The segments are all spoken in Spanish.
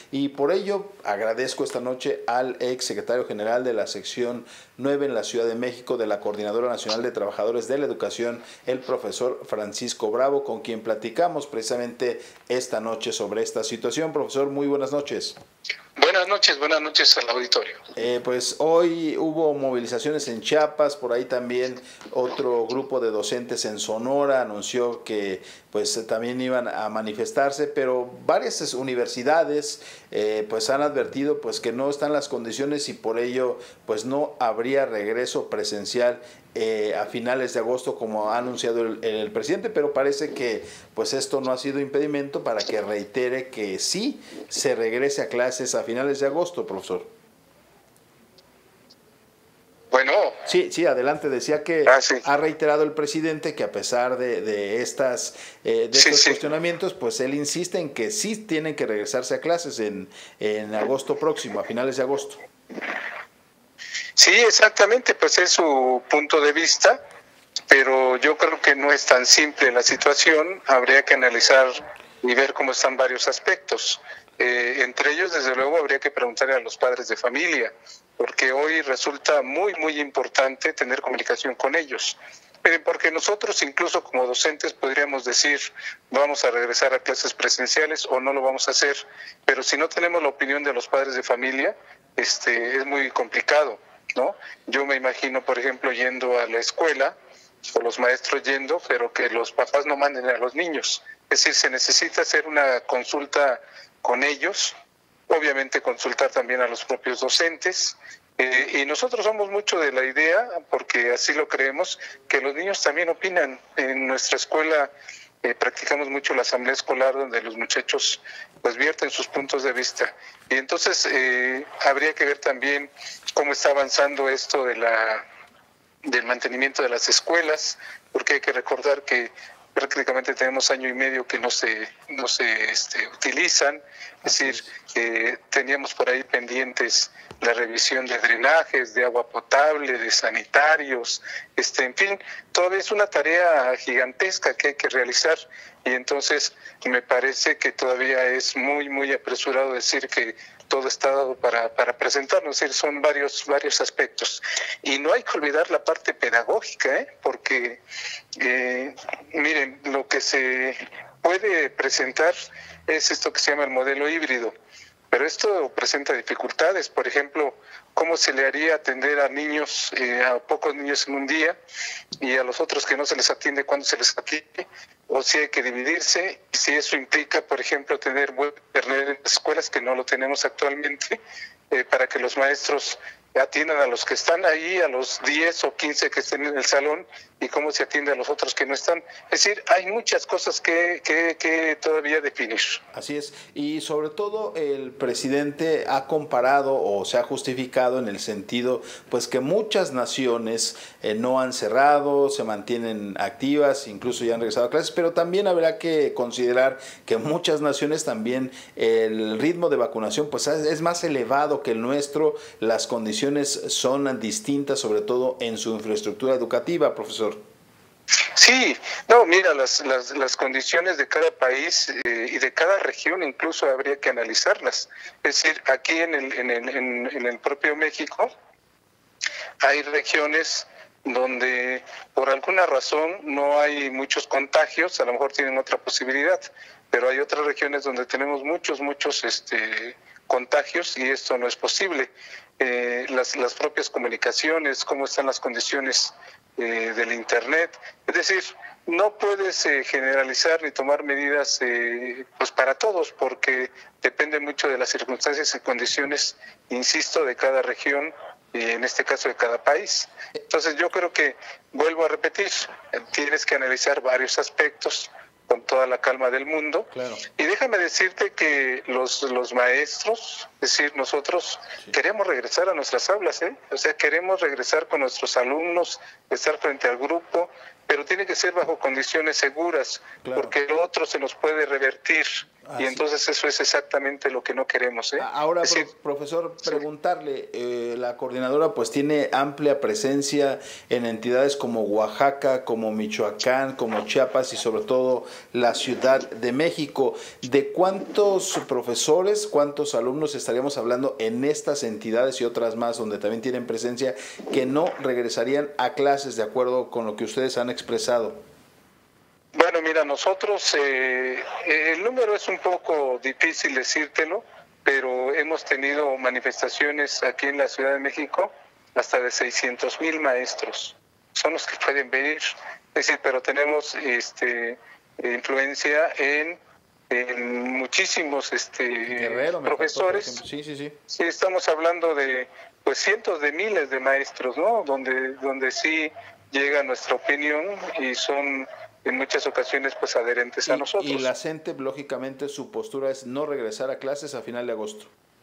y por ello agradezco esta noche al ex secretario general de la sección 9 en la Ciudad de México de la Coordinadora Nacional de Trabajadores de la Educación, el profesor Francisco Bravo, con quien platicamos precisamente esta noche sobre esta situación. Profesor, muy buenas noches. Buenas noches al auditorio. Pues hoy hubo movilizaciones en Chiapas, por ahí también otro grupo de docentes en Sonora anunció que pues también iban a manifestarse, pero varias universidades pues han advertido pues que no están las condiciones y por ello pues no habría regreso presencial a finales de agosto como ha anunciado el presidente, pero parece que pues esto no ha sido impedimento para que reitere que sí se regrese a clases a finales de agosto, profesor. Bueno. Sí, adelante. Decía que sí. ha reiterado el presidente que a pesar de estos cuestionamientos, pues él insiste en que sí tienen que regresarse a clases en agosto próximo, a finales de agosto. Sí, exactamente, pues es su punto de vista, pero yo creo que no es tan simple la situación, habría que analizar y ver cómo están varios aspectos. Entre ellos, desde luego, habría que preguntarle a los padres de familia, porque hoy resulta muy importante tener comunicación con ellos. Porque nosotros, incluso como docentes, podríamos decir, vamos a regresar a clases presenciales o no lo vamos a hacer, pero si no tenemos la opinión de los padres de familia, es muy complicado, ¿no? Yo me imagino, por ejemplo, yendo a la escuela, o los maestros yendo, pero que los papás no manden a los niños. Es decir, se necesita hacer una consulta con ellos, obviamente consultar también a los propios docentes, y nosotros somos mucho de la idea, porque así lo creemos, que los niños también opinan. En nuestra escuela practicamos mucho la asamblea escolar, donde los muchachos pues vierten sus puntos de vista. Y entonces habría que ver también cómo está avanzando esto del mantenimiento de las escuelas, porque hay que recordar que prácticamente tenemos año y medio que no se utilizan, es decir, teníamos por ahí pendientes la revisión de drenajes, de agua potable, de sanitarios, en fin, todavía es una tarea gigantesca que hay que realizar, y entonces me parece que todavía es muy apresurado decir que todo está dado para presentarnos, es decir, son varios aspectos. Y no hay que olvidar la parte pedagógica, porque, miren, lo que se puede presentar es esto que se llama el modelo híbrido, pero esto presenta dificultades. Por ejemplo, ¿cómo se le haría atender a niños, a pocos niños en un día, y a los otros que no se les atiende cuando se les atiende? O si hay que dividirse, si eso implica, por ejemplo, tener buen internet en las escuelas, que no lo tenemos actualmente, para que los maestros atiendan a los que están ahí, a los 10 o 15 que estén en el salón, y cómo se atiende a los otros que no están. Es decir, hay muchas cosas que todavía definir. Así es, y sobre todo el presidente ha comparado o se ha justificado en el sentido pues que muchas naciones no han cerrado, se mantienen activas, incluso ya han regresado a clases, pero también habrá que considerar que muchas naciones también el ritmo de vacunación pues es más elevado que el nuestro, las condiciones son distintas, sobre todo en su infraestructura educativa, profesor. Sí, no, mira, las condiciones de cada país y de cada región incluso habría que analizarlas. Es decir, aquí en el propio México hay regiones donde por alguna razón no hay muchos contagios, a lo mejor tienen otra posibilidad, pero hay otras regiones donde tenemos muchos contagios y esto no es posible. Las propias comunicaciones, cómo están las condiciones del internet, es decir, no puedes generalizar ni tomar medidas pues para todos, porque depende mucho de las circunstancias y condiciones, insisto, de cada región y en este caso de cada país. Entonces yo creo que, vuelvo a repetir, tienes que analizar varios aspectos con toda la calma del mundo. Claro. Y déjame decirte que los maestros, es decir, nosotros queremos regresar a nuestras aulas, o sea, queremos regresar con nuestros alumnos, estar frente al grupo, pero tiene que ser bajo condiciones seguras, claro, porque lo otro se nos puede revertir. Y entonces eso es exactamente lo que no queremos. Ahora, profesor, preguntarle, la coordinadora pues tiene amplia presencia en entidades como Oaxaca, como Michoacán, como Chiapas y sobre todo la Ciudad de México. ¿De cuántos profesores, cuántos alumnos estaríamos hablando en estas entidades y otras más donde también tienen presencia que no regresarían a clases de acuerdo con lo que ustedes han expresado? Bueno, mira, nosotros, el número es un poco difícil decírtelo, pero hemos tenido manifestaciones aquí en la Ciudad de México hasta de 600,000 maestros. Son los que pueden venir, es decir, pero tenemos influencia en muchísimos Guerrero, profesores. Faltó, sí. Sí, estamos hablando de pues cientos de miles de maestros, ¿no? Donde sí llega nuestra opinión y son en muchas ocasiones pues adherentes a nosotros. Y la CENTE, lógicamente, su postura es no regresar a clases a final de agosto.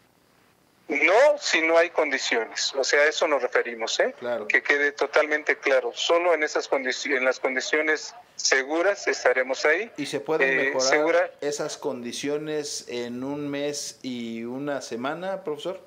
No, si no hay condiciones, o sea, a eso nos referimos, Claro. Que quede totalmente claro. Solo en esas en las condiciones seguras estaremos ahí. ¿Y se pueden mejorar esas condiciones en un mes y una semana, profesor?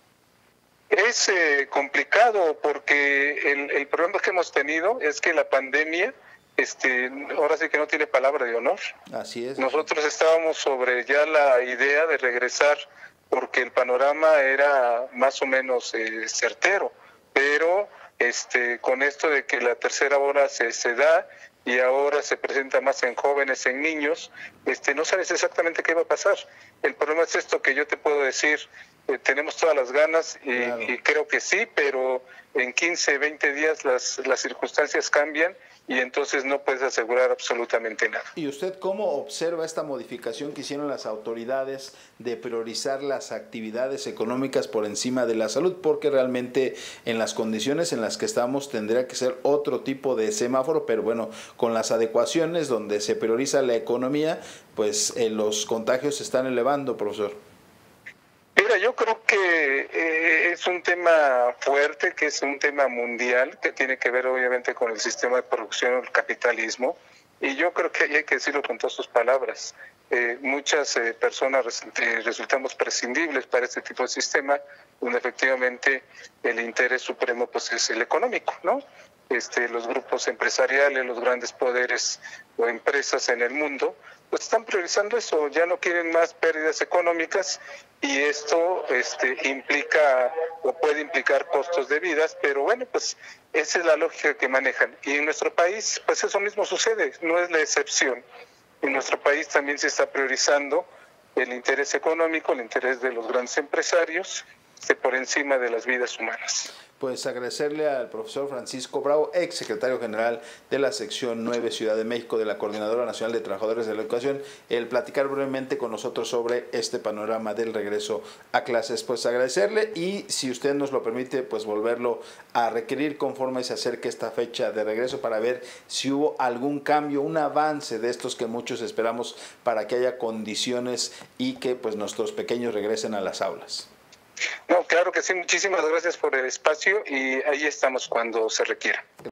Es complicado porque el problema que hemos tenido es que la pandemia ahora sí que no tiene palabra de honor. Así es. Nosotros estábamos sobre ya la idea de regresar porque el panorama era más o menos certero, pero con esto de que la tercera ola se da y ahora se presenta más en jóvenes, en niños, no sabes exactamente qué va a pasar. El problema es esto que yo te puedo decir, tenemos todas las ganas Claro. y creo que sí, pero en 15, 20 días las circunstancias cambian y entonces no puedes asegurar absolutamente nada. ¿Y usted cómo observa esta modificación que hicieron las autoridades de priorizar las actividades económicas por encima de la salud? Porque realmente en las condiciones en las que estamos tendría que ser otro tipo de semáforo, pero bueno, con las adecuaciones donde se prioriza la economía, pues los contagios se están elevando, profesor. Mira, yo creo que es un tema fuerte, que es un tema mundial, que tiene que ver obviamente con el sistema de producción, el capitalismo, y yo creo que hay que decirlo con todas sus palabras. Muchas personas resultamos prescindibles para este tipo de sistema, donde efectivamente el interés supremo pues es el económico, ¿no? Los grupos empresariales, los grandes poderes o empresas en el mundo, pues están priorizando eso, ya no quieren más pérdidas económicas y esto implica o puede implicar costos de vidas, pero bueno, pues esa es la lógica que manejan. Y en nuestro país, pues eso mismo sucede, no es la excepción. En nuestro país también se está priorizando el interés económico, el interés de los grandes empresarios, por encima de las vidas humanas. Pues agradecerle al profesor Francisco Bravo, ex secretario general de la sección 9 Ciudad de México de la Coordinadora Nacional de Trabajadores de la Educación, el platicar brevemente con nosotros sobre este panorama del regreso a clases. Pues agradecerle y si usted nos lo permite, pues volverlo a requerir conforme se acerque esta fecha de regreso para ver si hubo algún cambio, un avance de estos que muchos esperamos para que haya condiciones y que pues nuestros pequeños regresen a las aulas. No, claro que sí, muchísimas gracias por el espacio y ahí estamos cuando se requiera.